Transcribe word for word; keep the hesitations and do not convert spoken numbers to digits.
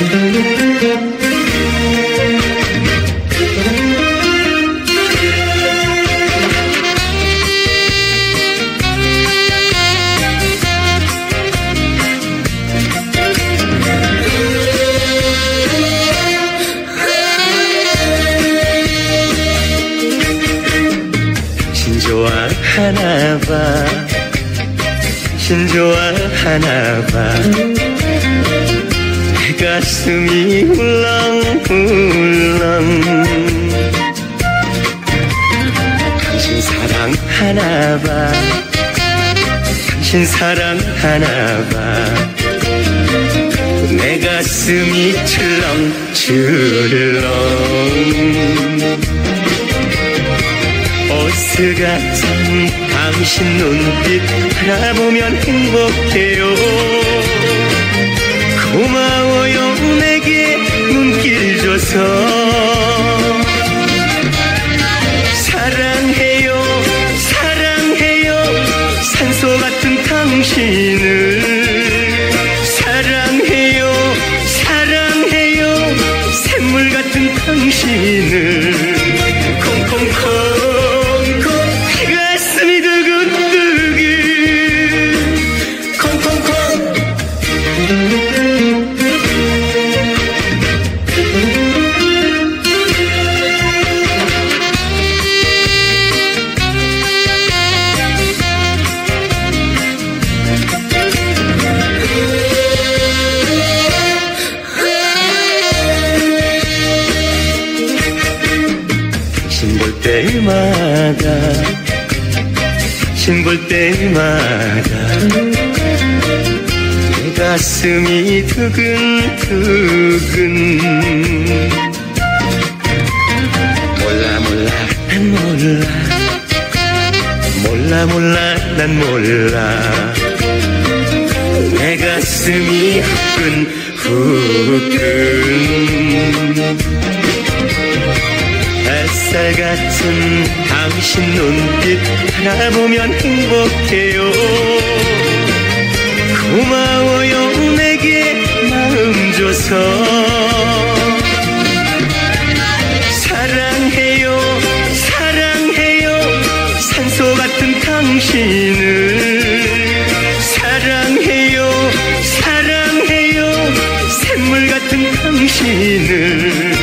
좋아하나봐, 당신 좋아하나봐. 내 가슴이 울렁울렁. 당신 사랑하나봐, 당신 사랑하나봐. 내 가슴이 출렁출렁. 산소같은 당신 눈빛 바라보면 행복해요. 고마워요 내게 눈길 줘서. 사랑해요 사랑해요 산소같은 당신을. 사랑해요 사랑해요 샘물같은 당신을. 콩콩콩 때마다, 당신 볼 때마다 내 가슴이 두근두근. 몰라 몰라 난 몰라, 몰라 몰라 난 몰라. 내 가슴이 후끈후끈. 햇살같은 당신 눈빛 바라보면 행복해요. 고마워요 내게 마음 줘서. 사랑해요 사랑해요 산소같은 당신을. 사랑해요 사랑해요 샘물같은 당신을.